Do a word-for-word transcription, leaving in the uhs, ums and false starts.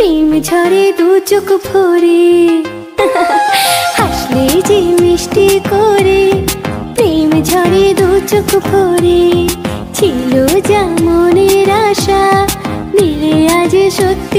প্রেম ঝরে দু চোখ ভরে হাসলে যে মিষ্টি করে প্রেম ঝরে দু চোখ ভরে ছিল যা মনের আশা দিলে আজ সত্যি